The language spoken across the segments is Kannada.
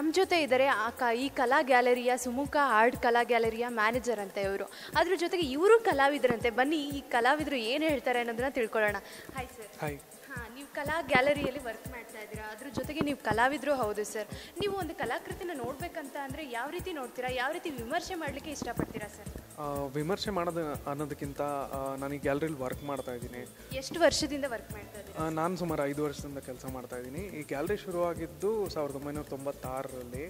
ನಮ್ಮ ಜೊತೆ ಇದ್ದಾರೆ ಈ ಕಲಾ ಗ್ಯಾಲರಿಯ ಸುಮುಖ ಆರ್ಟ್ ಕಲಾ ಗ್ಯಾಲರಿಯ ಮ್ಯಾನೇಜರ್ ಅಂತ ಇವರು. ಅದ್ರ ಜೊತೆಗೆ ಇವರು ಕಲಾವಿದರಂತೆ. ಬನ್ನಿ ಈ ಕಲಾವಿದರು ಏನು ಹೇಳ್ತಾರೆ ಅನ್ನೋದನ್ನ ತಿಳ್ಕೊಳ್ಳೋಣ. Hi sir. ಹಾಯ್. ಹಾಂ, ನೀವು ಕಲಾ ಗ್ಯಾಲರಿಯಲ್ಲಿ ವರ್ಕ್ ಮಾಡ್ತಾ ಇದ್ದೀರಾ, ಅದ್ರ ಜೊತೆಗೆ ನೀವು ಕಲಾವಿದರು ಹೌದು ಸರ್. ನೀವು ಒಂದು ಕಲಾಕೃತಿನ ನೋಡ್ಬೇಕಂತ ಅಂದರೆ ಯಾವ ರೀತಿ ನೋಡ್ತೀರಾ, ಯಾವ ರೀತಿ ವಿಮರ್ಶೆ ಮಾಡಲಿಕ್ಕೆ ಇಷ್ಟಪಡ್ತೀರಾ ಸರ್? ವಿಮರ್ಶೆ ಮಾಡೋದು ಅನ್ನೋದಕ್ಕಿಂತ ನಾನು ಈ ಗ್ಯಾಲರಿಲಿ ವರ್ಕ್ ಮಾಡ್ತಾ ಇದ್ದೀನಿ. ಎಷ್ಟು ವರ್ಷದಿಂದ ವರ್ಕ್ ಮಾಡ್ತಾ ಇದ್ದೀರಾ? ನಾನು ಸುಮಾರು 5 ವರ್ಷದಿಂದ ಕೆಲಸ ಮಾಡ್ತಾ ಇದ್ದೀನಿ. ಈ ಗ್ಯಾಲರಿ ಶುರುವಾಗಿದ್ದು 1996ರಲ್ಲಿ.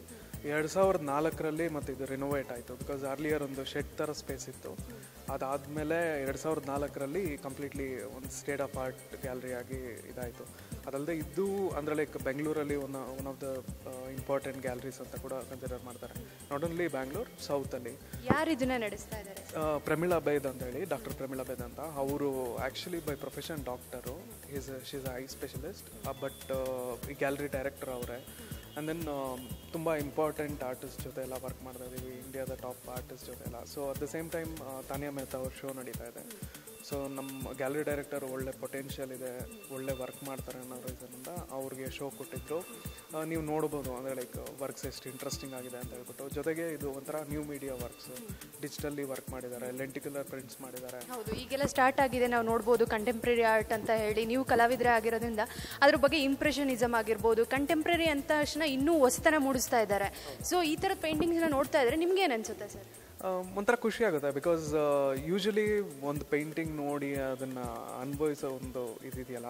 2004ರಲ್ಲಿ ಮತ್ತು ಇದು ರಿನೋವೇಟ್ ಆಯಿತು. ಬಿಕಾಸ್ ಅರ್ಲಿಯರ್ ಒಂದು ಶೆಡ್ ಥರ ಸ್ಪೇಸ್ ಇತ್ತು. ಅದಾದಮೇಲೆ 2004ರಲ್ಲಿ ಕಂಪ್ಲೀಟ್ಲಿ ಒಂದು ಸ್ಟೇಟ್ ಆಫ್ ಆರ್ಟ್ ಗ್ಯಾಲರಿ ಆಗಿ ಇದಾಯಿತು. ಅದಲ್ಲದೆ ಇದು ಅಂದರೆ ಲೈಕ್ ಬೆಂಗಳೂರಲ್ಲಿ one of the important galleries ಅಂತ ಕೂಡ ಕನ್ಸಿಡರ್ ಮಾಡ್ತಾರೆ. ನಾಟ್ ಓನ್ಲಿ ಬ್ಯಾಂಗ್ಳೂರ್, ಸೌತಲ್ಲಿ. ಯಾರು ಇದನ್ನ ನಡೆಸ್ತಾ ಇದ್ದಾರೆ? ಪ್ರಮೀಳಾ ಬೇದ್ ಅಂತ ಹೇಳಿ, ಡಾಕ್ಟರ್ ಪ್ರಮೀಳಾ ಬೇದ್ ಅಂತ. ಅವರು actually by profession doctor. She's eye specialist. But ಈ ಗ್ಯಾಲರಿ ಡೈರೆಕ್ಟರ್ ಅವರೇ. ಆ್ಯಂಡ್ ದೆನ್ ತುಂಬ ಇಂಪಾರ್ಟೆಂಟ್ ಆರ್ಟಿಸ್ಟ್ ಜೊತೆ ಎಲ್ಲ ವರ್ಕ್ ಮಾಡ್ತಾ ಇದ್ದೀವಿ, ಇಂಡಿಯಾದ ಟಾಪ್ ಆರ್ಟಿಸ್ಟ್ ಜೊತೆ ಎಲ್ಲ. So at the same time Tania Mehta ಅವ್ರ ಶೋ ನಡೀತಾ ಇದೆ. ಸೊ ನಮ್ಮ ಗ್ಯಾಲರಿ ಡೈರೆಕ್ಟರ್ ಒಳ್ಳೆ ಪೊಟೆನ್ಷಿಯಲ್ ಇದೆ, ಒಳ್ಳೆ ವರ್ಕ್ ಮಾಡ್ತಾರೆ ಅನ್ನೋ ರೀಸನಿಂದ ಅವ್ರಿಗೆ ಶೋ ಕೊಟ್ಟಿದ್ರು. ನೀವು ನೋಡ್ಬೋದು ಅಂದರೆ ಲೈಕ್ ವರ್ಕ್ಸ್ ಎಷ್ಟು ಇಂಟ್ರೆಸ್ಟಿಂಗ್ ಆಗಿದೆ ಅಂತ ಹೇಳ್ಬಿಟ್ಟು. ಜೊತೆಗೆ ಇದು ಒಂಥರ new media works, digitally work ಮಾಡಿದ್ದಾರೆ, ಲೆಂಟಿಕ್ಯುಲರ್ ಪ್ರಿಂಟ್ಸ್ ಮಾಡಿದ್ದಾರೆ. ಹೌದು, ಈಗೆಲ್ಲ ಸ್ಟಾರ್ಟ್ ಆಗಿದೆ, ನಾವು ನೋಡ್ಬೋದು ಕಂಟೆಂಪ್ರರಿ ಆರ್ಟ್ ಅಂತ ಹೇಳಿ. ನೀವು ಕಲಾವಿದರೇ ಆಗಿರೋದ್ರಿಂದ ಅದ್ರ ಬಗ್ಗೆ ಇಂಪ್ರೆಷನಿಸಮ್ ಆಗಿರ್ಬೋದು, ಕಂಟೆಂಪ್ರರಿ ಅಂತ ತಕ್ಷಣ ಇನ್ನೂ ಹೊಸತನ ಮೂಡಿಸ್ತಾ ಇದ್ದಾರೆ. ಸೊ ಈ ಥರದ ಪೇಂಟಿಂಗ್ಸ್ನ ನೋಡ್ತಾ ಇದ್ರೆ ನಿಮ್ಗೆ ಏನು ಅನ್ಸುತ್ತೆ ಸರ್? ಒಂಥರ ಖುಷಿ ಆಗುತ್ತೆ. ಬಿಕಾಸ್ ಯೂಶ್ವಲಿ ಒಂದು ಪೇಂಟಿಂಗ್ ನೋಡಿ ಅದನ್ನು ಅನುಭವಿಸೋ ಒಂದು ಇದೆಯಲ್ಲ,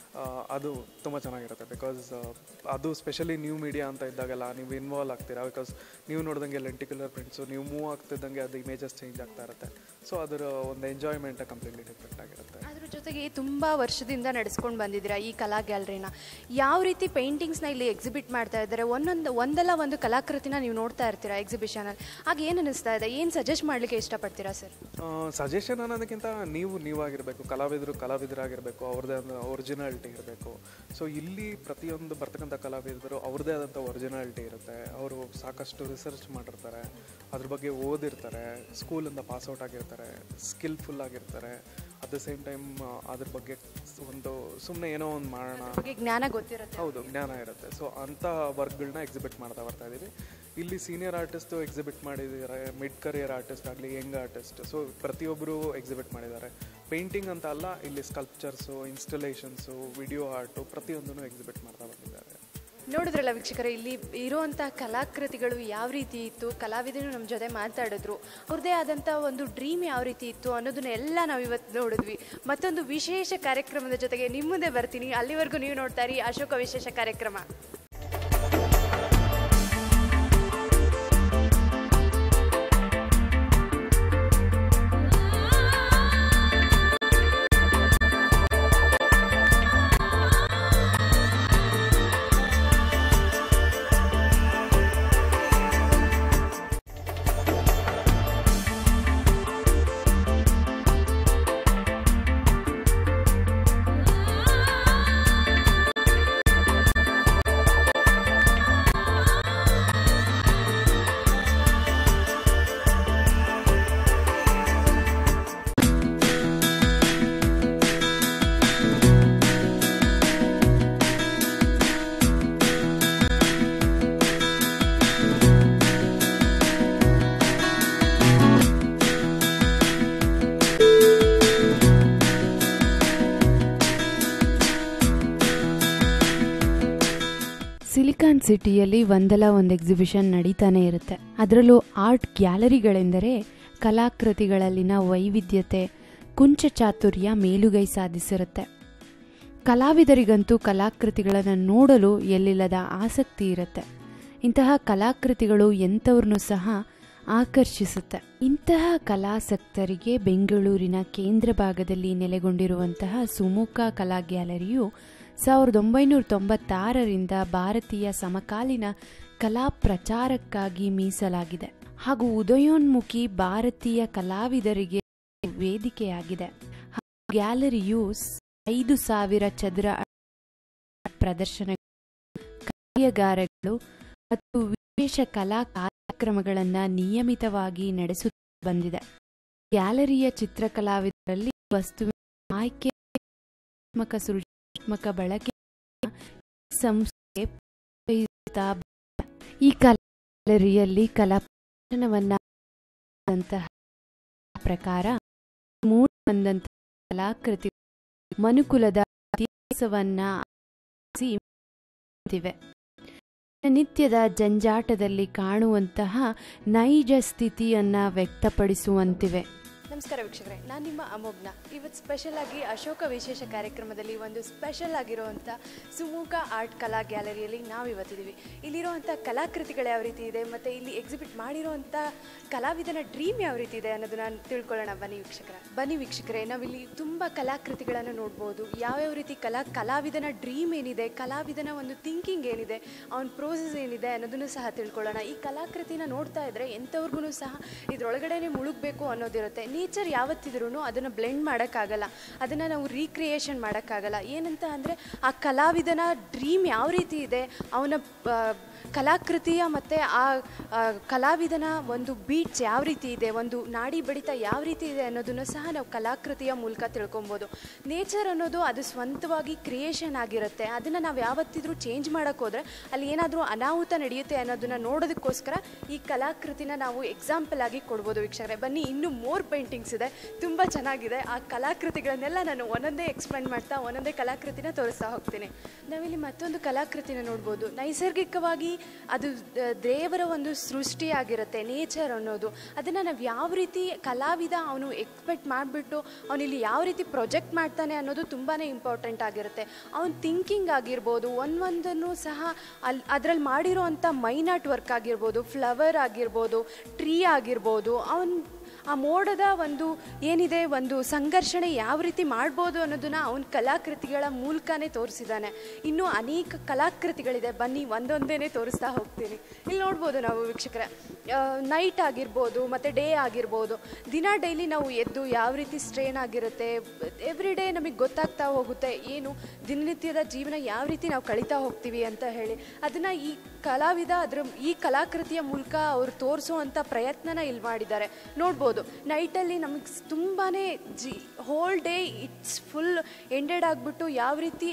ಅದು ತುಂಬ ಚೆನ್ನಾಗಿರುತ್ತೆ. ಬಿಕಾಸ್ ಅದು ಸ್ಪೆಷಲಿ ನ್ಯೂ ಮೀಡಿಯಾ ಅಂತ ಇದ್ದಾಗೆಲ್ಲ ನೀವು ಇನ್ವಾಲ್ವ್ ಆಗ್ತೀರಾ. ಬಿಕಾಸ್ ನೀವು ನೋಡಿದಂಗೆ ಲೆಂಟಿಕ್ಯುಲರ್ ಪ್ರಿಂಟ್ಸು, ನೀವು ಮೂವ್ ಆಗ್ತಿದ್ದಂಗೆ ಅದು ಇಮೇಜಸ್ ಚೇಂಜ್ ಆಗ್ತಾ ಇರುತ್ತೆ. ಸೊ ಅದರ ಒಂದು ಎಂಜಾಯ್ಮೆಂಟ್ ಕಂಪ್ಲೀಟ್ಲಿ ಡಿಫ್ರೆಂಟ್ ಆಗಿರುತ್ತೆ. ಅದ್ರ ಜೊತೆಗೆ ತುಂಬ ವರ್ಷದಿಂದ ನಡೆಸ್ಕೊಂಡು ಬಂದಿದ್ದೀರಾ ಈ ಕಲಾ ಗ್ಯಾಲರಿನ. ಯಾವ ರೀತಿ ಪೇಂಟಿಂಗ್ಸ್ನ ಇಲ್ಲಿ ಎಕ್ಸಿಬಿಟ್ ಮಾಡ್ತಾ ಇದ್ದಾರೆ, ಒಂದಲ್ಲ ಒಂದು ಕಲಾಕೃತಿನ ನೀವು ನೋಡ್ತಾ ಇರ್ತೀರಾ ಎಕ್ಸಿಬಿಷನಲ್ಲಿ. ಆಗ ಏನು ಅನ್ನಿಸ್ತಾ ಇದೆ, ಏನು ಸಜೆಸ್ಟ್ ಮಾಡಲಿಕ್ಕೆ ಇಷ್ಟಪಡ್ತೀರಾ ಸರ್? ಸಜೆಷನ್ ಅನ್ನೋದಕ್ಕಿಂತ ನೀವಾಗಿರಬೇಕು, ಕಲಾವಿದರಾಗಿರಬೇಕು, ಅವ್ರದ್ದೇ ಆದ ಒರಿಜಿನಾಲಿಟಿ ಇರಬೇಕು. ಸೊ ಇಲ್ಲಿ ಪ್ರತಿಯೊಂದು ಬರ್ತಕ್ಕಂಥ ಕಲಾವಿದರು ಅವ್ರದ್ದೇ ಆದಂಥ ಒರಿಜಿನಾಲಿಟಿ ಇರುತ್ತೆ. ಅವರು ಸಾಕಷ್ಟು ರಿಸರ್ಚ್ ಮಾಡಿರ್ತಾರೆ, ಅದ್ರ ಬಗ್ಗೆ ಓದಿರ್ತಾರೆ, ಸ್ಕೂಲಿಂದ ಪಾಸ್ಔಟ್ ಆಗಿರ್ತಾರೆ, ಸ್ಕಿಲ್ಫುಲ್ ಆಗಿರ್ತಾರೆ. ಅಟ್ ದ ಸೇಮ್ ಟೈಮ್ ಅದ್ರ ಬಗ್ಗೆ ಒಂದು ಸುಮ್ಮನೆ ಏನೋ ಒಂದು ಮಾಡೋಣ ಜ್ಞಾನ ಗೊತ್ತಿರುತ್ತೆ. ಹೌದು, ಜ್ಞಾನ ಇರುತ್ತೆ. ಸೊ ಅಂಥ ವರ್ಕ್ಗಳನ್ನ ಎಕ್ಸಿಬಿಟ್ ಮಾಡ್ತಾ ಬರ್ತಾ ಇದ್ದೀವಿ. ಇಲ್ಲಿ ಸೀನಿಯರ್ ಆರ್ಟಿಸ್ಟು ಎಕ್ಸಿಬಿಟ್ ಮಾಡಿದ್ದಾರೆ, ಮಿಡ್ ಕರಿಯರ್ ಆರ್ಟಿಸ್ಟ್ ಆಗಲಿ, ಯಂಗ್ ಆರ್ಟಿಸ್ಟ್. ಸೊ ಪ್ರತಿಯೊಬ್ಬರು ಎಕ್ಸಿಬಿಟ್ ಮಾಡಿದ್ದಾರೆ. ಪೇಂಟಿಂಗ್ ಅಂತ ಅಲ್ಲ, ಇಲ್ಲಿ ಸ್ಕಲ್ಪ್ಚರ್ಸು, ಇನ್ಸ್ಟಲೇಷನ್ಸು, ವಿಡಿಯೋ ಆರ್ಟು ಪ್ರತಿಯೊಂದನ್ನು ಎಕ್ಸಿಬಿಟ್ ಮಾಡ್ತಾ ಬಂದಿದ್ದಾರೆ. ನೋಡಿದ್ರಲ್ಲ ವೀಕ್ಷಕರೇ, ಇಲ್ಲಿ ಇರುವಂಥ ಕಲಾಕೃತಿಗಳು ಯಾವ ರೀತಿ ಇತ್ತು, ಕಲಾವಿದರು ನಮ್ಮ ಜೊತೆ ಮಾತಾಡಿದ್ರು, ಅವ್ರದ್ದೇ ಆದಂಥ ಒಂದು ಡ್ರೀಮ್ ಯಾವ ರೀತಿ ಇತ್ತು ಅನ್ನೋದನ್ನೆಲ್ಲ ನಾವು ಇವತ್ತು ನೋಡಿದ್ವಿ. ಮತ್ತೊಂದು ವಿಶೇಷ ಕಾರ್ಯಕ್ರಮದ ಜೊತೆಗೆ ನಿಮ್ಮ ಮುಂದೆ ಬರ್ತೀನಿ. ಅಲ್ಲಿವರೆಗೂ ನೀವು ನೋಡ್ತಾ ಇರಿ ಅಶೋಕ ವಿಶೇಷ ಕಾರ್ಯಕ್ರಮ. ಸಿಲಿಕಾನ್ ಸಿಟಿಯಲ್ಲಿ ಒಂದಲ್ಲ ಒಂದು ಎಕ್ಸಿಬಿಷನ್ ನಡೀತಾನೆ ಇರುತ್ತೆ. ಅದರಲ್ಲೂ ಆರ್ಟ್ ಗ್ಯಾಲರಿಗಳೆಂದರೆ ಕಲಾಕೃತಿಗಳಲ್ಲಿನ ವೈವಿಧ್ಯತೆ, ಕುಂಚ ಚಾತುರ್ಯ ಮೇಲುಗೈ ಸಾಧಿಸಿರುತ್ತೆ. ಕಲಾವಿದರಿಗಂತೂ ಕಲಾಕೃತಿಗಳನ್ನು ನೋಡಲು ಎಲ್ಲಿಲ್ಲದ ಆಸಕ್ತಿ ಇರುತ್ತೆ. ಇಂತಹ ಕಲಾಕೃತಿಗಳು ಎಂಥವ್ರನ್ನೂ ಸಹ ಆಕರ್ಷಿಸುತ್ತೆ. ಇಂತಹ ಕಲಾಸಕ್ತರಿಗೆ ಬೆಂಗಳೂರಿನ ಕೇಂದ್ರ ಭಾಗದಲ್ಲಿ ನೆಲೆಗೊಂಡಿರುವಂತಹ ಸುಮುಖ ಕಲಾ ಗ್ಯಾಲರಿಯು 1996ರಿಂದ ಭಾರತೀಯ ಸಮಕಾಲೀನ ಕಲಾ ಪ್ರಚಾರಕ್ಕಾಗಿ ಮೀಸಲಾಗಿದೆ ಹಾಗೂ ಉದಯೋನ್ಮುಖಿ ಭಾರತೀಯ ಕಲಾವಿದರಿಗೆ ವೇದಿಕೆಯಾಗಿದೆ. ಗ್ಯಾಲರಿಯು 5,000 ಚದರ ಪ್ರದರ್ಶನಗಳು, ಕಾರ್ಯಾಗಾರಗಳು ಮತ್ತು ವಿಶೇಷ ಕಲಾ ಕಾರ್ಯಕ್ರಮಗಳನ್ನು ನಿಯಮಿತವಾಗಿ ನಡೆಸುತ್ತಾ ಬಂದಿದೆ. ಗ್ಯಾಲರಿಯ ಚಿತ್ರಕಲಾವಿದರಲ್ಲಿ ವಸ್ತುವಿನ ಆಯ್ಕೆ, ಸೃಜನಾತ್ಮಕ ಬಳಕೆ ಸಂಸ್ಥೆ ಈ ಗ್ಯಾಲರಿಯಲ್ಲಿ ಕಲಾ ಪ್ರದರ್ಶನವನ್ನ ಪ್ರಕಾರ ಮೂಡಿ ಬಂದಂತಹ ಕಲಾಕೃತಿ ಮನುಕುಲದ ಇತಿಹಾಸವನ್ನ ನಿತ್ಯದ ಜಂಜಾಟದಲ್ಲಿ ಕಾಣುವಂತಹ ನೈಜ ಸ್ಥಿತಿಯನ್ನ ವ್ಯಕ್ತಪಡಿಸುವಂತಿವೆ. ನಮಸ್ಕಾರ ವೀಕ್ಷಕರೇ, ನಾನು ನಿಮ್ಮ ಅಮೋಘ್ನ. ಇವತ್ತು ಸ್ಪೆಷಲ್ ಆಗಿ ಅಶೋಕ ವಿಶೇಷ ಕಾರ್ಯಕ್ರಮದಲ್ಲಿ ಒಂದು ಸ್ಪೆಷಲ್ ಆಗಿರುವಂಥ ಸುಮುಖ ಆರ್ಟ್ ಕಲಾ ಗ್ಯಾಲರಿಯಲ್ಲಿ ನಾವು ಇವತ್ತಿದ್ದೀವಿ. ಇಲ್ಲಿರುವಂಥ ಕಲಾಕೃತಿಗಳು ಯಾವ ರೀತಿ ಇದೆ ಮತ್ತು ಇಲ್ಲಿ ಎಕ್ಸಿಬಿಟ್ ಮಾಡಿರುವಂಥ ಕಲಾವಿದನ ಡ್ರೀಮ್ ಯಾವ ರೀತಿ ಇದೆ ಅನ್ನೋದನ್ನ ತಿಳ್ಕೊಳ್ಳೋಣ. ಬನ್ನಿ ವೀಕ್ಷಕರೇ, ನಾವಿಲ್ಲಿ ತುಂಬ ಕಲಾಕೃತಿಗಳನ್ನು ನೋಡ್ಬೋದು. ಯಾವ್ಯಾವ ರೀತಿ ಕಲಾವಿದನ ಡ್ರೀಮ್ ಏನಿದೆ, ಕಲಾವಿದನ ಒಂದು ಥಿಂಕಿಂಗ್ ಏನಿದೆ, ಅವನ ಪ್ರೋಸೆಸ್ ಏನಿದೆ ಅನ್ನೋದನ್ನು ಸಹ ತಿಳ್ಕೊಳ್ಳೋಣ. ಈ ಕಲಾಕೃತಿನ ನೋಡ್ತಾ ಇದ್ರೆ ಎಂಥವ್ರಿಗೂ ಸಹ ಇದರೊಳಗಡೆನೆ ಮುಳುಗಬೇಕು ಅನ್ನೋದಿರುತ್ತೆ. ನೇಚರ್ ಯಾವತ್ತಿದ್ರೂ ಅದನ್ನು ಬ್ಲೆಂಡ್ ಮಾಡೋಕ್ಕಾಗಲ್ಲ, ಅದನ್ನು ನಾವು ರೀಕ್ರಿಯೇಷನ್ ಮಾಡೋಕ್ಕಾಗಲ್ಲ. ಏನಂತ ಅಂದರೆ ಆ ಕಲಾವಿದನ ಡ್ರೀಮ್ ಯಾವ ರೀತಿ ಇದೆ, ಅವನ ಕಲಾಕೃತಿಯ ಮತ್ತು ಆ ಕಲಾವಿದನ ಒಂದು ಬೀಟ್ಸ್ ಯಾವ ರೀತಿ ಇದೆ, ಒಂದು ನಾಡಿ ಬಡಿತ ಯಾವ ರೀತಿ ಇದೆ ಅನ್ನೋದನ್ನು ಸಹ ನಾವು ಕಲಾಕೃತಿಯ ಮೂಲಕ ತಿಳ್ಕೊಬೋದು. ನೇಚರ್ ಅನ್ನೋದು ಅದು ಸ್ವಂತವಾಗಿ ಕ್ರಿಯೇಷನ್ ಆಗಿರುತ್ತೆ. ಅದನ್ನು ನಾವು ಯಾವತ್ತಿದ್ರೂ ಚೇಂಜ್ ಮಾಡೋಕ್ಕೆ ಹೋದರೆ ಅಲ್ಲಿ ಏನಾದರೂ ಅನಾಹುತ ನಡೆಯುತ್ತೆ ಅನ್ನೋದನ್ನು ನೋಡೋದಕ್ಕೋಸ್ಕರ ಈ ಕಲಾಕೃತಿನ ನಾವು ಎಕ್ಸಾಂಪಲ್ ಆಗಿ ಕೊಡ್ಬೋದು. ವೀಕ್ಷಕರೇ ಬನ್ನಿ, ಇನ್ನೂ ಮೋರ್ ಪೇಂಟಿಂಗ್ಸ್ ಇದೆ, ತುಂಬ ಚೆನ್ನಾಗಿದೆ. ಆ ಕಲಾಕೃತಿಗಳನ್ನೆಲ್ಲ ನಾನು ಒಂದೊಂದೇ ಎಕ್ಸ್ಪ್ಲೇನ್ ಮಾಡ್ತಾ ಒಂದೊಂದೇ ಕಲಾಕೃತಿನ ತೋರಿಸ್ತಾ ಹೋಗ್ತೀನಿ. ನಾವಿಲ್ಲಿ ಮತ್ತೊಂದು ಕಲಾಕೃತಿನ ನೋಡ್ಬೋದು. ನೈಸರ್ಗಿಕವಾಗಿ ಅದು ದೇವರ ಒಂದು ಸೃಷ್ಟಿಯಾಗಿರುತ್ತೆ ನೇಚರ್ ಅನ್ನೋದು. ಅದನ್ನು ನಾವು ಯಾವ ರೀತಿ ಕಲಾವಿದ ಅವನು ಎಕ್ಸ್ಪೆಕ್ಟ್ ಮಾಡಿಬಿಟ್ಟು ಅವನಿಲ್ಲಿ ಯಾವ ರೀತಿ ಪ್ರೊಜೆಕ್ಟ್ ಮಾಡ್ತಾನೆ ಅನ್ನೋದು ತುಂಬಾ ಇಂಪಾರ್ಟೆಂಟ್ ಆಗಿರುತ್ತೆ. ಅವನ ಥಿಂಕಿಂಗ್ ಆಗಿರ್ಬೋದು, ಒಂದೊಂದನ್ನು ಸಹ ಅದರಲ್ಲಿ ಮಾಡಿರೋ ಅಂಥ ಮೈನ್ ವರ್ಕ್ ಆಗಿರ್ಬೋದು, ಫ್ಲವರ್ ಆಗಿರ್ಬೋದು, ಟ್ರೀ ಆಗಿರ್ಬೋದು, ಆ ಮೋಡದ ಒಂದು ಏನಿದೆ ಒಂದು ಸಂಘರ್ಷಣೆ ಯಾವ ರೀತಿ ಮಾಡ್ಬೋದು ಅನ್ನೋದನ್ನ ಅವನ ಕಲಾಕೃತಿಗಳ ಮೂಲಕನೇ ತೋರಿಸಿದ್ದಾನೆ. ಇನ್ನೂ ಅನೇಕ ಕಲಾಕೃತಿಗಳಿದೆ, ಬನ್ನಿ ಒಂದೊಂದೇ ತೋರಿಸ್ತಾ ಹೋಗ್ತೀನಿ. ಇಲ್ಲಿ ನೋಡ್ಬೋದು ನಾವು ವೀಕ್ಷಕರೇ, ನೈಟ್ ಆಗಿರ್ಬೋದು ಮತ್ತು ಡೇ ಆಗಿರ್ಬೋದು, ಡೈಲಿ ನಾವು ಎದ್ದು ಯಾವ ರೀತಿ ಸ್ಟ್ರೇನ್ ಆಗಿರುತ್ತೆ, ಎವ್ರಿ ಡೇ ನಮಗೆ ಗೊತ್ತಾಗ್ತಾ ಹೋಗುತ್ತೆ ಏನು ದಿನನಿತ್ಯದ ಜೀವನ ಯಾವ ರೀತಿ ನಾವು ಕಳೀತಾ ಹೋಗ್ತೀವಿ ಅಂತ ಹೇಳಿ. ಅದನ್ನು ಈ ಕಲಾವಿದ ಈ ಕಲಾಕೃತಿಯ ಮೂಲಕ ಅವರು ತೋರಿಸೋವಂಥ ಪ್ರಯತ್ನನ ಇಲ್ಲಿ ಮಾಡಿದ್ದಾರೆ. ನೋಡ್ಬೋದು ನೈಟಲ್ಲಿ ನಮಗೆ ತುಂಬಾ whole day it's full ended ಆಗಿಬಿಟ್ಟು ಯಾವ ರೀತಿ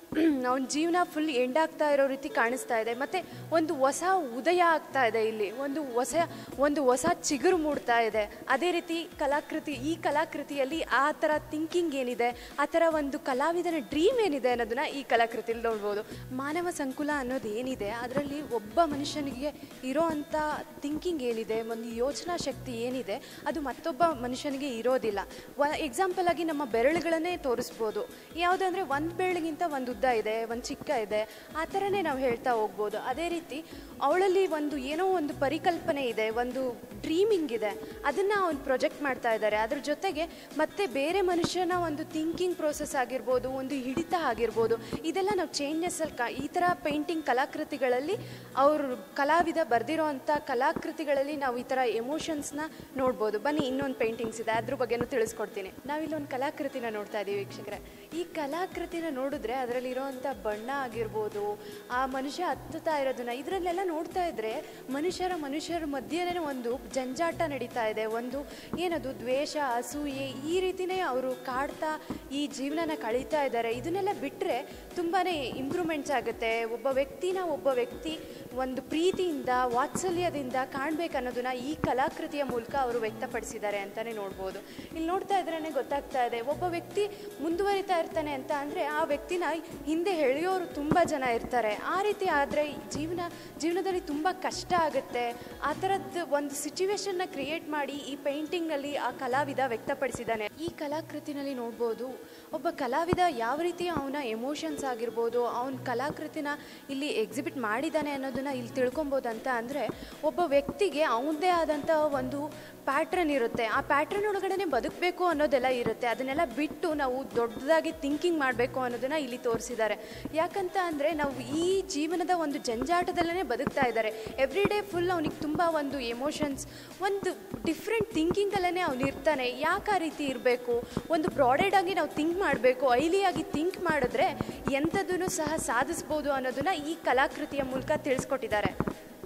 ಅವನ ಜೀವನ ಫುಲ್ ಎಂಡ್ ಆಗ್ತಾ ಇರೋ ರೀತಿ ಕಾಣಿಸ್ತಾ ಇದೆ. ಮತ್ತು ಒಂದು ಹೊಸ ಉದಯ ಆಗ್ತಾ ಇದೆ, ಇಲ್ಲಿ ಒಂದು ಹೊಸ ಚಿಗುರು ಮೂಡ್ತಾ ಇದೆ. ಅದೇ ರೀತಿ ಈ ಕಲಾಕೃತಿಯಲ್ಲಿ ಆ ಥರ ಥಿಂಕಿಂಗ್ ಏನಿದೆ, ಆ ಥರ ಒಂದು ಕಲಾವಿದನ ಡ್ರೀಮ್ ಏನಿದೆ ಅನ್ನೋದನ್ನ ಈ ಕಲಾಕೃತಿಯಲ್ಲಿ ನೋಡ್ಬೋದು. ಮಾನವ ಸಂಕುಲ ಅನ್ನೋದು ಏನಿದೆ, ಅದರಲ್ಲಿ ಒಬ್ಬ ಮನುಷ್ಯನಿಗೆ ಇರೋ ಅಂಥ ಥಿಂಕಿಂಗ್ ಏನಿದೆ, ಒಂದು ಯೋಚನಾ ಶಕ್ತಿ ಏನಿದೆ, ಅದು ಮತ್ತೊಬ್ಬ ಮನುಷ್ಯನಿಗೆ ಇರೋದಿಲ್ಲ. ಎಕ್ಸಾಂಪಲ್ ಆಗಿ ನಮ್ಮ ಬೆರಳುಗಳನ್ನೇ ತೋರಿಸ್ಬೋದು. ಯಾವುದಂದರೆ ಒಂದು ಬೆರಳಿಗಿಂತ ಒಂದು ಉದ್ದ ಇದೆ, ಒಂದು ಚಿಕ್ಕ ಇದೆ, ಆ ಥರನೇ ನಾವು ಹೇಳ್ತಾ ಹೋಗ್ಬೋದು. ಅದೇ ರೀತಿ ಅವಳಲ್ಲಿ ಏನೋ ಒಂದು ಪರಿಕಲ್ಪನೆ ಇದೆ, ಒಂದು ಡ್ರೀಮಿಂಗ್ ಇದೆ, ಅದನ್ನು ಅವನು ಪ್ರೊಜೆಕ್ಟ್ ಮಾಡ್ತಾ ಇದ್ದಾರೆ. ಅದ್ರ ಜೊತೆಗೆ ಮತ್ತೆ ಬೇರೆ ಮನುಷ್ಯನ ಒಂದು ಥಿಂಕಿಂಗ್ ಪ್ರೋಸೆಸ್ ಆಗಿರ್ಬೋದು, ಒಂದು ಹಿಡಿತ ಆಗಿರ್ಬೋದು, ಇದೆಲ್ಲ ನಾವು ಚೇಂಜಸ್ಸಲ್ಲಿ ಈ ಥರ ಪೇಂಟಿಂಗ್ ಕಲಾಕೃತಿಗಳಲ್ಲಿ ಕಲಾವಿದ ಬರೆದಿರೋ ಅಂಥ ಕಲಾಕೃತಿಗಳಲ್ಲಿ ನಾವು ಈ ಥರ ಎಮೋಷನ್ಸ್ನ ನೋಡ್ಬೋದು. ಬನ್ನಿ, ಇನ್ನೊಂದು ಪೇಂಟಿಂಗ್ಸ್ ಇದೆ, ಅದ್ರ ಬಗ್ಗೆನೂ ತಿಳಿಸ್ಕೊಡ್ತೀನಿ. ನಾವಿಲ್ಲಿ ಒಂದು ಕಲಾಕೃತಿನ ನೋಡ್ತಾ ಇದ್ದೀವಿ ವೀಕ್ಷಕರೇ. ಈ ಕಲಾಕೃತಿನ ನೋಡಿದ್ರೆ ಅದರಲ್ಲಿರೋವಂಥ ಬಣ್ಣ ಆಗಿರ್ಬೋದು, ಆ ಮನುಷ್ಯ ಹತ್ತುತ್ತಾ ಇರೋದನ್ನ ಇದರಲ್ಲೆಲ್ಲ ನೋಡ್ತಾ ಇದ್ರೆ ಮನುಷ್ಯರ ಮಧ್ಯೆನೇ ಒಂದು ಜಂಜಾಟ ನಡೀತಾ ಇದೆ. ಒಂದು ಏನದು ದ್ವೇಷ, ಅಸೂಯೆ, ಈ ರೀತಿನೇ ಅವರು ಕಾಡ್ತಾ ಈ ಜೀವನನ ಕಳೀತಾ ಇದ್ದಾರೆ. ಇದನ್ನೆಲ್ಲ ಬಿಟ್ಟರೆ ತುಂಬಾ ಇಂಪ್ರೂವ್ಮೆಂಟ್ಸ್ ಆಗುತ್ತೆ. ಒಬ್ಬ ವ್ಯಕ್ತಿ ಒಂದು ಪ್ರೀತಿಯಿಂದ, ವಾತ್ಸಲ್ಯದಿಂದ ಕಾಣಬೇಕನ್ನೋದನ್ನ ಈ ಕಲಾಕೃತಿಯ ಮೂಲಕ ಅವರು ವ್ಯಕ್ತಪಡಿಸಿದ್ದಾರೆ ಅಂತಲೇ ನೋಡ್ಬೋದು. ಇಲ್ಲಿ ನೋಡ್ತಾ ಇದ್ರೇ ಗೊತ್ತಾಗ್ತಾ ಇದೆ, ಒಬ್ಬ ವ್ಯಕ್ತಿ ಮುಂದುವರಿತಾ ಇರ್ತಾನೆ ಅಂತ ಅಂದರೆ ಆ ವ್ಯಕ್ತಿನ ಹಿಂದೆ ಎಳೆಯೋರು ತುಂಬ ಜನ ಇರ್ತಾರೆ. ಆ ರೀತಿ ಆದರೆ ಜೀವನದಲ್ಲಿ ತುಂಬ ಕಷ್ಟ ಆಗುತ್ತೆ. ಆ ಥರದ್ದು ಒಂದು ಸಿಚುವೇಶನ್ನ ಕ್ರಿಯೇಟ್ ಮಾಡಿ ಈ ಪೇಂಟಿಂಗ್ನಲ್ಲಿ ಆ ಕಲಾವಿದ ವ್ಯಕ್ತಪಡಿಸಿದ್ದಾನೆ. ಈ ಕಲಾಕೃತಿನಲ್ಲಿ ನೋಡ್ಬೋದು ಒಬ್ಬ ಕಲಾವಿದ ಯಾವ ರೀತಿ ಅವನ ಎಮೋಷನ್ಸ್ ಆಗಿರ್ಬೋದು, ಅವನ ಕಲಾಕೃತಿನ ಇಲ್ಲಿ ಎಕ್ಸಿಬಿಟ್ ಮಾಡಿದ್ದಾನೆ ಅನ್ನೋದನ್ನ ಇಲ್ಲಿ ತಿಳ್ಕೊಬೋದು. ಅಂತ ಅಂದರೆ ಒಬ್ಬ ವ್ಯಕ್ತಿಗೆ ಅವನದೇ ಆದಂಥ ಒಂದು ಪ್ಯಾಟ್ರನ್ ಇರುತ್ತೆ. ಆ ಪ್ಯಾಟ್ರನ್ ಒಳಗಡೆ ಬದುಕಬೇಕು ಅನ್ನೋದೆಲ್ಲ ಇರುತ್ತೆ. ಅದನ್ನೆಲ್ಲ ಬಿಟ್ಟು ನಾವು ದೊಡ್ಡದಾಗಿ ಥಿಂಕಿಂಗ್ ಮಾಡಬೇಕು ಅನ್ನೋದನ್ನು ಇಲ್ಲಿ ತೋರಿಸಿದ್ದಾರೆ. ಯಾಕಂತ ಅಂದರೆ ನಾವು ಈ ಜೀವನದ ಒಂದು ಜಂಜಾಟದಲ್ಲೇ ಬದುಕ್ತಾ ಇದ್ದಾರೆ. ಎವ್ರಿ ಡೇ ಫುಲ್ ಅವನಿಗೆ ತುಂಬ ಒಂದು ಎಮೋಷನ್ಸ್, ಒಂದು ಡಿಫ್ರೆಂಟ್ ಥಿಂಕಿಂಗಲ್ಲೇ ಅವನು ಇರ್ತಾನೆ. ಯಾಕೆ ಆ ರೀತಿ ಇರಬೇಕು, ಒಂದು ಬ್ರಾಡೆಡ್ ಆಗಿ ನಾವು ಥಿಂಕ್ ಮಾಡಬೇಕು, ಐಲಿಯಾಗಿ ಥಿಂಕ್ ಮಾಡಿದ್ರೆ ಎಂಥದನ್ನು ಸಹ ಸಾಧಿಸ್ಬೋದು ಅನ್ನೋದನ್ನು ಈ ಕಲಾಕೃತಿಯ ಮೂಲಕ ತಿಳಿಸ್ಕೊಟ್ಟಿದ್ದಾರೆ.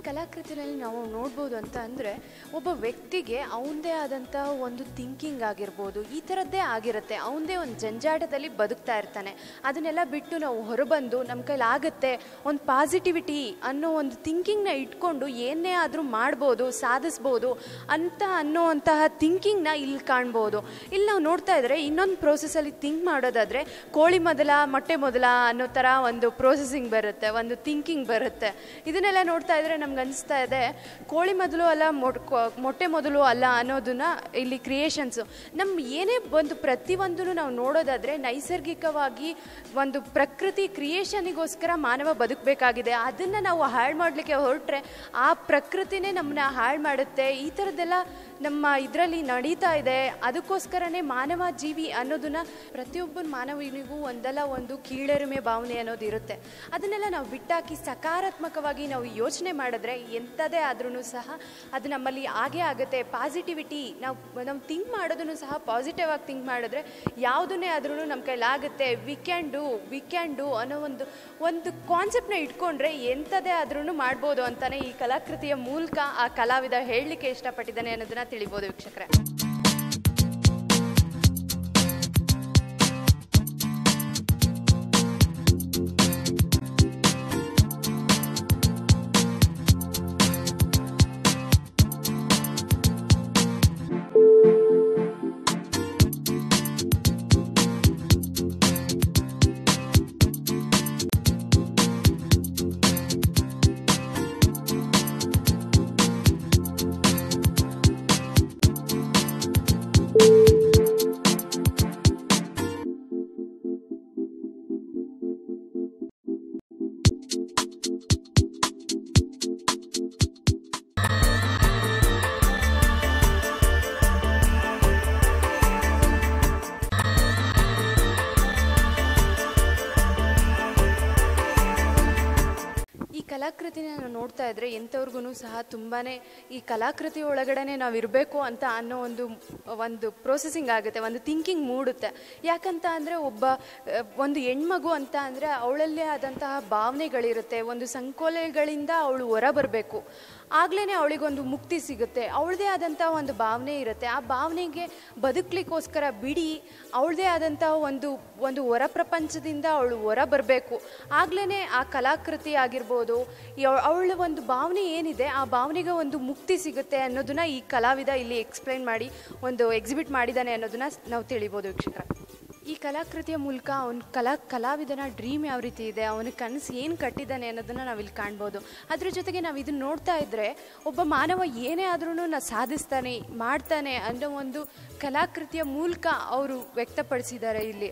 ಕಲಾಕೃತಿನಲ್ಲಿ ನಾವು ನೋಡ್ಬೋದು ಅಂತ ಅಂದರೆ ಒಬ್ಬ ವ್ಯಕ್ತಿಗೆ ಅವನದೇ ಆದಂಥ ಒಂದು ಥಿಂಕಿಂಗ್ ಆಗಿರ್ಬೋದು, ಈ ಥರದ್ದೇ ಆಗಿರುತ್ತೆ. ಅವನದೇ ಒಂದು ಜಂಜಾಟದಲ್ಲಿ ಬದುಕ್ತಾ ಇರ್ತಾನೆ. ಅದನ್ನೆಲ್ಲ ಬಿಟ್ಟು ನಾವು ಹೊರಬಂದು ನಮ್ಮ ಕೈಲಾಗುತ್ತೆ ಒಂದು ಪಾಸಿಟಿವಿಟಿ ಅನ್ನೋ ಒಂದು ಥಿಂಕಿಂಗ್ನ ಇಟ್ಕೊಂಡು ಏನೇ ಆದರೂ ಮಾಡ್ಬೋದು, ಸಾಧಿಸ್ಬೋದು ಅಂತ ಅನ್ನೋವಂತಹ ಥಿಂಕಿಂಗ್ನ ಇಲ್ಲಿ ಕಾಣ್ಬೋದು. ಇಲ್ಲಿ ನಾವು ನೋಡ್ತಾ ಇದ್ದರೆ ಇನ್ನೊಂದು ಪ್ರೋಸೆಸ್ಸಲ್ಲಿ ಥಿಂಕ್ ಮಾಡೋದಾದರೆ ಕೋಳಿ ಮೊದಲ ಮೊಟ್ಟೆ ಮೊದಲ ಅನ್ನೋ ಥರ ಒಂದು ಪ್ರೋಸೆಸಿಂಗ್ ಬರುತ್ತೆ, ಒಂದು ಥಿಂಕಿಂಗ್ ಬರುತ್ತೆ. ಇದನ್ನೆಲ್ಲ ನೋಡ್ತಾ ಇದ್ರೆ ನಮ್ಗೆ ಅನಿಸ್ತಾ ಇದೆ ಕೋಳಿ ಮೊದಲು ಅಲ್ಲ ಮೊಟ್ಟೆ ಮೊದಲು ಅಲ್ಲ ಅನ್ನೋದನ್ನ ಇಲ್ಲಿ ಕ್ರಿಯೇಷನ್ಸು ನಮ್ಮ ಏನೇ ಒಂದು ಪ್ರತಿಯೊಂದನ್ನು ನಾವು ನೋಡೋದಾದರೆ ನೈಸರ್ಗಿಕವಾಗಿ ಒಂದು ಪ್ರಕೃತಿ ಕ್ರಿಯೇಷನಿಗೋಸ್ಕರ ಮಾನವ ಬದುಕಬೇಕಾಗಿದೆ. ಅದನ್ನು ನಾವು ಹಾಳು ಮಾಡಲಿಕ್ಕೆ ಹೊರಟ್ರೆ ಆ ಪ್ರಕೃತಿನೇ ನಮ್ಮನ್ನ ಹಾಳು ಮಾಡುತ್ತೆ. ಈ ಥರದ್ದೆಲ್ಲ ನಮ್ಮ ಇದರಲ್ಲಿ ನಡೀತಾ ಇದೆ. ಅದಕ್ಕೋಸ್ಕರನೇ ಮಾನವ ಜೀವಿ ಅನ್ನೋದನ್ನ ಪ್ರತಿಯೊಬ್ಬ ಮಾನವನಿಗೂ ಒಂದಲ್ಲ ಒಂದು ಕೀಳರಿಮೆ ಭಾವನೆ ಅನ್ನೋದು ಇರುತ್ತೆ. ಅದನ್ನೆಲ್ಲ ನಾವು ಬಿಟ್ಟಾಕಿ ಸಕಾರಾತ್ಮಕವಾಗಿ ನಾವು ಯೋಚನೆ ಮಾಡಿದ್ರೆ ಎಂಥದೇ ಆದ್ರೂ ಸಹ ಅದು ನಮ್ಮಲ್ಲಿ ಆಗೇ ಆಗುತ್ತೆ. ಪಾಸಿಟಿವಿಟಿ ನಾವು ಥಿಂಕ್ ಮಾಡೋದನ್ನು ಸಹ ಪಾಸಿಟಿವ್ ಆಗಿ ಥಿಂಕ್ ಮಾಡಿದ್ರೆ ಯಾವುದನ್ನೇ ಆದ್ರೂ ನಮ್ಮ ಕೈಲಾಗುತ್ತೆ. ವಿ ಕ್ಯಾನ್ ಡೂ ಅನ್ನೋ ಒಂದು ಕಾನ್ಸೆಪ್ಟ್ನ ಇಟ್ಕೊಂಡ್ರೆ ಎಂಥದೇ ಆದ್ರೂ ಮಾಡ್ಬೋದು ಅಂತಾನೆ ಈ ಕಲಾಕೃತಿಯ ಮೂಲಕ ಆ ಕಲಾವಿದ ಹೇಳಲಿಕ್ಕೆ ಇಷ್ಟಪಟ್ಟಿದ್ದಾನೆ ಅನ್ನೋದನ್ನ ತಿಳಿಬೋದು ವೀಕ್ಷಕರೇ. ಕಲಾಕೃತಿನ ನಾವು ನೋಡ್ತಾ ಇದ್ರೆ ಎಂಥವ್ರಿಗೂ ಸಹ ತುಂಬಾ ಈ ಕಲಾಕೃತಿ ಒಳಗಡೆ ನಾವು ಇರಬೇಕು ಅಂತ ಅನ್ನೋ ಒಂದು ಪ್ರೋಸೆಸಿಂಗ್ ಆಗುತ್ತೆ, ಒಂದು ಥಿಂಕಿಂಗ್ ಮೂಡುತ್ತೆ. ಯಾಕಂತ ಅಂದರೆ ಒಂದು ಹೆಣ್ಮಗು ಅಂತ ಅಂದರೆ ಅವಳಲ್ಲೇ ಆದಂತಹ ಭಾವನೆಗಳಿರುತ್ತೆ. ಒಂದು ಸಂಕೋಲೆಗಳಿಂದ ಅವಳು ಹೊರ ಬರಬೇಕು, ಆಗಲೇ ಅವಳಿಗೊಂದು ಮುಕ್ತಿ ಸಿಗುತ್ತೆ. ಅವಳದೇ ಆದಂಥ ಒಂದು ಭಾವನೆ ಇರುತ್ತೆ. ಆ ಭಾವನೆಗೆ ಬದುಕಲಿಕ್ಕೋಸ್ಕರ ಬಿಡಿ ಅವಳದೇ ಆದಂಥ ಒಂದು ಹೊರ ಪ್ರಪಂಚದಿಂದ ಅವಳು ಹೊರ ಬರಬೇಕು. ಆಗಲೇ ಆ ಕಲಾಕೃತಿ ಆಗಿರ್ಬೋದು, ಅವಳ ಒಂದು ಭಾವನೆ ಏನಿದೆ ಆ ಭಾವನೆಗೆ ಒಂದು ಮುಕ್ತಿ ಸಿಗುತ್ತೆ ಅನ್ನೋದನ್ನ ಈ ಕಲಾವಿದ ಇಲ್ಲಿ ಎಕ್ಸ್ಪ್ಲೈನ್ ಮಾಡಿ ಒಂದು ಎಕ್ಸಿಬಿಟ್ ಮಾಡಿದ್ದಾನೆ ಅನ್ನೋದನ್ನ ನಾವು ತಿಳಿಬೋದು ವೀಕ್ಷಕರ. ಈ ಕಲಾಕೃತಿಯ ಮೂಲಕ ಕಲಾವಿದನ ಡ್ರೀಮ್ ಯಾವ ರೀತಿ ಇದೆ, ಅವನ ಕನಸು ಏನು ಕಟ್ಟಿದ್ದಾನೆ ಅನ್ನೋದನ್ನು ನಾವಿಲ್ಲಿ ಕಾಣ್ಬೋದು. ಅದ್ರ ಜೊತೆಗೆ ನಾವು ಇದನ್ನು ನೋಡ್ತಾ ಇದ್ದರೆ ಒಬ್ಬ ಮಾನವ ಏನೇ ಆದ್ರೂ ಸಾಧಿಸ್ತಾನೆ ಮಾಡ್ತಾನೆ ಅನ್ನೋ ಒಂದು ಕಲಾಕೃತಿಯ ಮೂಲಕ ಅವರು ವ್ಯಕ್ತಪಡಿಸಿದ್ದಾರೆ ಇಲ್ಲಿ.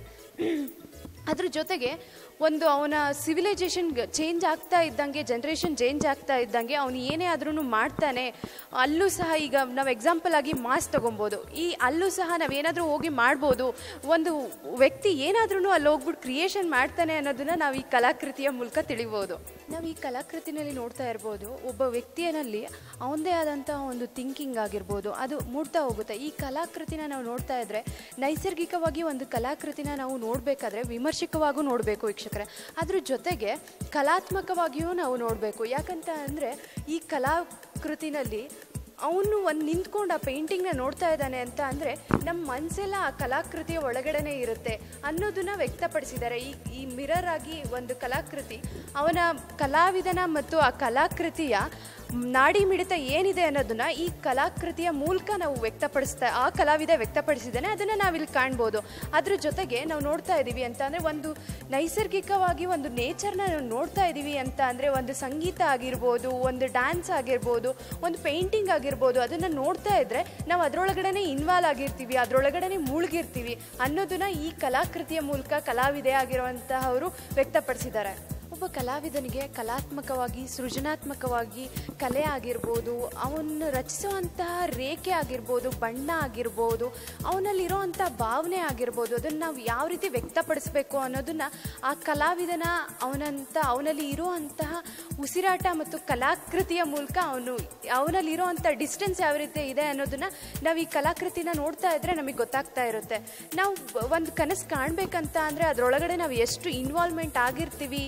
ಅದ್ರ ಜೊತೆಗೆ ಅವನ ಸಿವಿಲೈಸೇಷನ್ ಚೇಂಜ್ ಆಗ್ತಾ ಇದ್ದಂಗೆ, ಜನ್ರೇಷನ್ ಚೇಂಜ್ ಆಗ್ತಾ ಇದ್ದಂಗೆ ಅವನು ಏನೇ ಆದ್ರೂ ಮಾಡ್ತಾನೆ. ಅಲ್ಲೂ ಸಹ ಈಗ ನಾವು ಎಕ್ಸಾಂಪಲ್ ಆಗಿ ಮಾಸ್ ತೊಗೊಬೋದು. ಅಲ್ಲೂ ಸಹ ನಾವೇನಾದರೂ ಹೋಗಿ ಮಾಡ್ಬೋದು. ಒಂದು ವ್ಯಕ್ತಿ ಏನಾದ್ರೂ ಅಲ್ಲಿ ಹೋಗ್ಬಿಟ್ಟು ಕ್ರಿಯೇಷನ್ ಮಾಡ್ತಾನೆ ಅನ್ನೋದನ್ನ ನಾವು ಈ ಕಲಾಕೃತಿಯ ಮೂಲಕ ತಿಳಿಬೋದು. ನಾವು ಈ ಕಲಾಕೃತಿನಲ್ಲಿ ನೋಡ್ತಾ ಇರ್ಬೋದು, ಒಬ್ಬ ವ್ಯಕ್ತಿಯಲ್ಲಿ ಅವನದೇ ಆದಂಥ ಒಂದು ಥಿಂಕಿಂಗ್ ಆಗಿರ್ಬೋದು ಅದು ಮೂಡ್ತಾ ಹೋಗುತ್ತೆ. ಈ ಕಲಾಕೃತಿನ ನಾವು ನೋಡ್ತಾ ಇದ್ರೆ ನೈಸರ್ಗಿಕವಾಗಿ ಒಂದು ಕಲಾಕೃತಿನ ನಾವು ನೋಡಬೇಕಾದ್ರೆ ವಿಮರ್ಶಕವಾಗೂ ನೋಡಬೇಕು ವೀಕ್ಷಕರೇ. ಅದ್ರ ಜೊತೆಗೆ ಕಲಾತ್ಮಕವಾಗಿಯೂ ನಾವು ನೋಡಬೇಕು. ಯಾಕಂತ ಅಂದರೆ ಈ ಕಲಾಕೃತಿನಲ್ಲಿ ಅವನು ನಿಂತ್ಕೊಂಡು ಆ ಪೇಂಟಿಂಗ್ನ ನೋಡ್ತಾ ಇದ್ದಾನೆ ಅಂತ ಅಂದರೆ ನಮ್ಮ ಮನಸ್ಸೆಲ್ಲ ಆ ಕಲಾಕೃತಿಯ ಒಳಗಡೆನೇ ಇರುತ್ತೆ ಅನ್ನೋದನ್ನ ವ್ಯಕ್ತಪಡಿಸಿದ್ದಾರೆ. ಈ ಮಿರರ್ ಆಗಿ ಒಂದು ಕಲಾಕೃತಿ ಅವನ ಕಲಾವಿದನ ಮತ್ತು ಆ ಕಲಾಕೃತಿಯ ನಾಡಿ ಮಿಡಿತ ಏನಿದೆ ಅನ್ನೋದನ್ನ ಈ ಕಲಾಕೃತಿಯ ಮೂಲಕ ನಾವು ಆ ಕಲಾವಿದ ವ್ಯಕ್ತಪಡಿಸಿದ್ದಾನೆ. ಅದನ್ನು ನಾವಿಲ್ಲಿ ಕಾಣ್ಬೋದು. ಅದ್ರ ಜೊತೆಗೆ ನಾವು ನೋಡ್ತಾ ಇದ್ದೀವಿ ಅಂತ ಅಂದರೆ ಒಂದು ನೈಸರ್ಗಿಕವಾಗಿ ಒಂದು ನೇಚರ್ನ ನಾವು ನೋಡ್ತಾ ಇದ್ದೀವಿ ಅಂತ ಅಂದರೆ ಒಂದು ಸಂಗೀತ ಆಗಿರ್ಬೋದು, ಒಂದು ಡ್ಯಾನ್ಸ್ ಆಗಿರ್ಬೋದು, ಒಂದು ಪೇಂಟಿಂಗ್ ಆಗಿರ್ಬೋದು, ಅದನ್ನು ನೋಡ್ತಾ ಇದ್ದರೆ ನಾವು ಅದರೊಳಗಡೆ ಇನ್ವಾಲ್ವ್ ಆಗಿರ್ತೀವಿ, ಅದರೊಳಗಡೆ ಮುಳುಗಿರ್ತೀವಿ ಅನ್ನೋದನ್ನ ಈ ಕಲಾಕೃತಿಯ ಮೂಲಕ ಕಲಾವಿದೆ ಆಗಿರುವಂತಹವರು ವ್ಯಕ್ತಪಡಿಸಿದ್ದಾರೆ. ಒಬ್ಬ ಕಲಾವಿದನಿಗೆ ಕಲಾತ್ಮಕವಾಗಿ ಸೃಜನಾತ್ಮಕವಾಗಿ ಕಲೆ ಆಗಿರ್ಬೋದು, ಅವನು ರಚಿಸುವಂತಹ ರೇಖೆ ಆಗಿರ್ಬೋದು, ಬಣ್ಣ ಆಗಿರ್ಬೋದು, ಅವನಲ್ಲಿರೋವಂಥ ಭಾವನೆ ಆಗಿರ್ಬೋದು, ಅದನ್ನು ನಾವು ಯಾವ ರೀತಿ ವ್ಯಕ್ತಪಡಿಸ್ಬೇಕು ಅನ್ನೋದನ್ನು ಆ ಕಲಾವಿದನ ಅವನಲ್ಲಿ ಇರುವಂತಹ ಉಸಿರಾಟ ಮತ್ತು ಕಲಾಕೃತಿಯ ಮೂಲಕ ಅವನಲ್ಲಿರೋವಂಥ ಡಿಸ್ಟೆನ್ಸ್ ಯಾವ ರೀತಿ ಇದೆ ಅನ್ನೋದನ್ನು ನಾವು ಈ ಕಲಾಕೃತಿನ ನೋಡ್ತಾ ಇದ್ದರೆ ನಮಗೆ ಗೊತ್ತಾಗ್ತಾ ಇರುತ್ತೆ. ನಾವು ಒಂದು ಕನಸು ಕಾಣಬೇಕಂತ ಅಂದರೆ ಅದರೊಳಗಡೆ ನಾವು ಎಷ್ಟು ಇನ್ವಾಲ್ವ್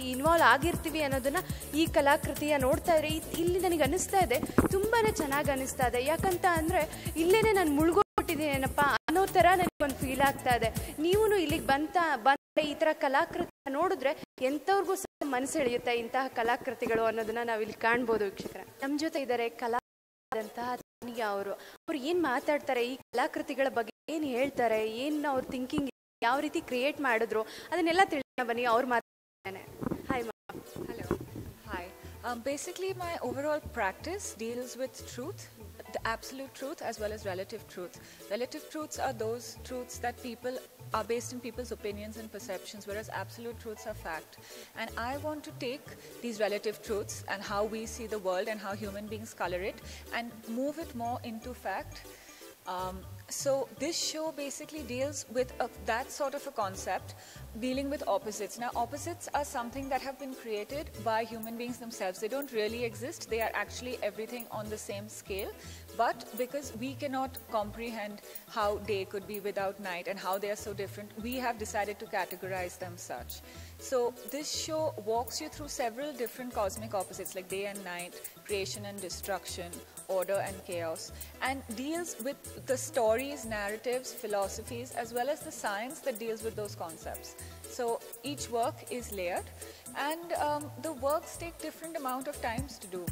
ಆಗಿರ್ತೀವಿ ಅನ್ನೋದನ್ನ ಈ ಕಲಾಕೃತಿಯ ನೋಡ್ತಾ ಇದ್ರೆ ಇಲ್ಲಿ ನನಗೆ ಅನಿಸ್ತಾ ಇದೆ, ತುಂಬಾ ಚೆನ್ನಾಗಿ ಅನಿಸ್ತಾ ಇದೆ. ಯಾಕಂತ ಅಂದರೆ ಇಲ್ಲೇನೆ ನಾನು ಮುಳುಗೋಗ್ಬಿಟ್ಟಿದ್ದೀನೇನಪ್ಪ ಅನ್ನೋ ಥರ ನನಗೊಂದು ಫೀಲ್ ಆಗ್ತಾ ಇದೆ. ನೀವು ಇಲ್ಲಿಗೆ ಬಂದರೆ ಈ ಥರ ಕಲಾಕೃತಿ ನೋಡಿದ್ರೆ ಎಂಥವ್ರಿಗೂ ಸಹ ಮನಸ್ಸು ಎಳೆಯುತ್ತೆ ಇಂತಹ ಕಲಾಕೃತಿಗಳು ಅನ್ನೋದನ್ನ ನಾವಿಲ್ಲಿ ಕಾಣ್ಬೋದು ವೀಕ್ಷಕರ. ನಮ್ಮ ಜೊತೆ ಇದ್ದಾರೆ ಕಲಾದಂತಹ ಅವರು ಏನು ಮಾತಾಡ್ತಾರೆ, ಈ ಕಲಾಕೃತಿಗಳ ಬಗ್ಗೆ ಏನು ಹೇಳ್ತಾರೆ, ಏನು ಅವ್ರ ಥಿಂಕಿಂಗ್, ಯಾವ ರೀತಿ ಕ್ರಿಯೇಟ್ ಮಾಡಿದ್ರು ಅದನ್ನೆಲ್ಲ ತಿಳಿಯೋಣ ಬನ್ನಿ. ಅವ್ರು ಮಾತಾಡ್ತಾನೆ. Hi ma'am. Hello. Hi. Basically, my overall practice deals with truth, the absolute truth as well as relative truth. Relative truths are those truths that people are based in people's opinions and perceptions, whereas absolute truths are fact. And I want to take these relative truths and how we see the world and how human beings color it and move it more into fact. So this show basically deals with that sort of a concept, dealing with opposites. Now opposites are something that have been created by human beings themselves. They don't really exist. They are actually everything on the same scale. But because we cannot comprehend how day could be without night and how they are so different, we have decided to categorize them such. So this show walks you through several different cosmic opposites like day and night, creation and destruction, order and chaos, and deals with the stories, narratives, philosophies, as well as the science that deals with those concepts. So each work is layered, and the works take different amount of times to do.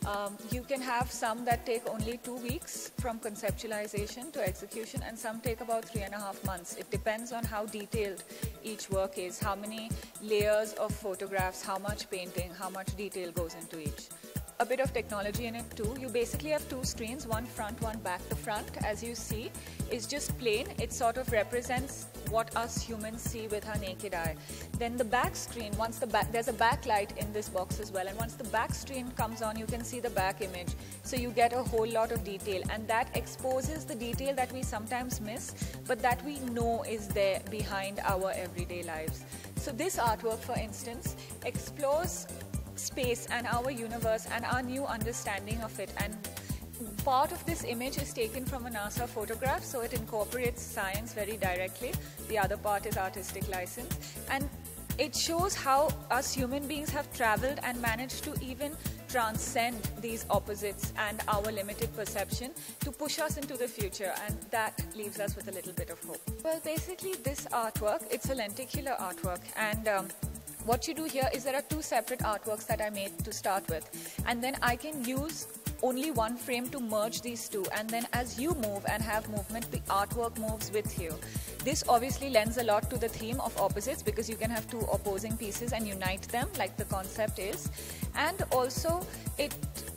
You can have some that take only 2 weeks from conceptualization to execution, and some take about 3.5 months. It depends on how detailed each work is, how many layers of photographs, how much painting, how much detail goes into each. A bit of technology in it too. You basically have 2 screens, one front, one back. The front, as you see, is just plain. It sort of represents what us humans see with our naked eye. Then the back screen, there's a backlight in this box as well, and once the back screen comes on, you can see the back image. So you get a whole lot of detail, and that exposes the detail that we sometimes miss, but that we know is there behind our everyday lives. So this artwork, for instance, explores space and our universe and our new understanding of it, and part of this image is taken from a NASA photograph, so it incorporates science very directly. The other part is artistic license, and it shows how us human beings have traveled and managed to even transcend these opposites and our limited perception to push us into the future, and that leaves us with a little bit of hope. Well, basically this artwork, it's a lenticular artwork, and what you do here is there are 2 separate artworks that I made to start with, and then I can use only one frame to merge these 2, and then as you move and have movement, the artwork moves with you. This obviously lends a lot to the theme of opposites, because you can have 2 opposing pieces and unite them like the concept is, and also it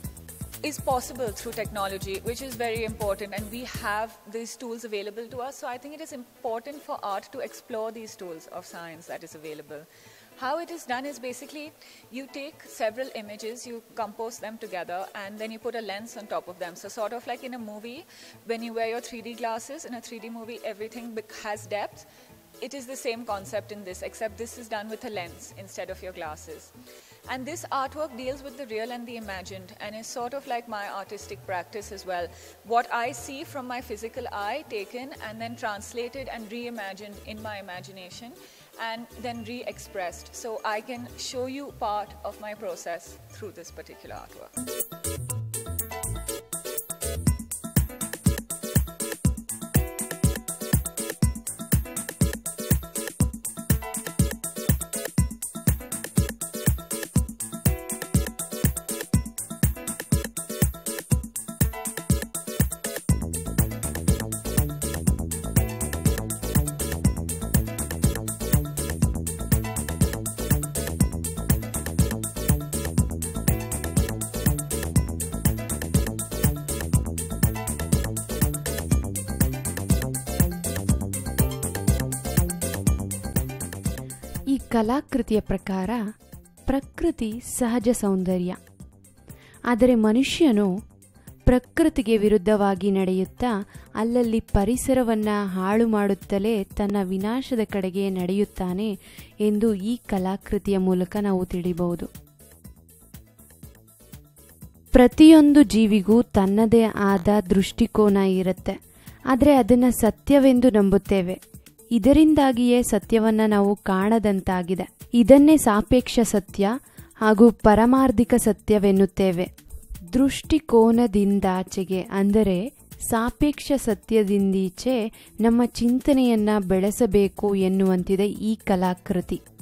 is possible through technology, which is very important, and we have these tools available to us. So I think it is important for art to explore these tools of science that is available. How it is done is basically you take several images, you compose them together, and then you put a lens on top of them. So sort of like in a movie, when you wear your 3D glasses, in a 3D movie everything has depth. It is the same concept in this, except this is done with a lens instead of your glasses. And this artwork deals with the real and the imagined, and is sort of like my artistic practice as well. What I see from my physical eye taken and then translated and reimagined in my imagination, and then re-expressed. So I can show you part of my process through this particular artwork. ಈ ಕಲಾಕೃತಿಯ ಪ್ರಕಾರ ಪ್ರಕೃತಿ ಸಹಜ ಸೌಂದರ್ಯ, ಆದರೆ ಮನುಷ್ಯನು ಪ್ರಕೃತಿಗೆ ವಿರುದ್ಧವಾಗಿ ನಡೆಯುತ್ತಾ ಅಲ್ಲಲ್ಲಿ ಪರಿಸರವನ್ನು ಹಾಳು ಮಾಡುತ್ತಲೇ ತನ್ನ ವಿನಾಶದ ಕಡೆಗೆ ನಡೆಯುತ್ತಾನೆ ಎಂದು ಈ ಕಲಾಕೃತಿಯ ಮೂಲಕ ನಾವು ತಿಳಿಯಬಹುದು. ಪ್ರತಿಯೊಂದು ಜೀವಿಗೂ ತನ್ನದೇ ಆದ ದೃಷ್ಟಿಕೋನ ಇರುತ್ತೆ, ಆದರೆ ಅದನ್ನು ಸತ್ಯವೆಂದು ನಂಬುತ್ತೇವೆ. ಇದರಿಂದಾಗಿಯೇ ಸತ್ಯವನ್ನು ನಾವು ಕಾಣದಂತಾಗಿದೆ. ಇದನ್ನೇ ಸಾಪೇಕ್ಷ ಸತ್ಯ ಹಾಗೂ ಪರಮಾರ್ಥಿಕ ಸತ್ಯವೆನ್ನುತ್ತೇವೆ. ದೃಷ್ಟಿಕೋನದಿಂದಾಚೆಗೆ ಅಂದರೆ ಸಾಪೇಕ್ಷ ಸತ್ಯದಿಂದೀಚೆ ನಮ್ಮ ಚಿಂತನೆಯನ್ನು ಬೆಳೆಸಬೇಕು ಎನ್ನುವಂತಿದೆ ಈ ಕಲಾಕೃತಿ.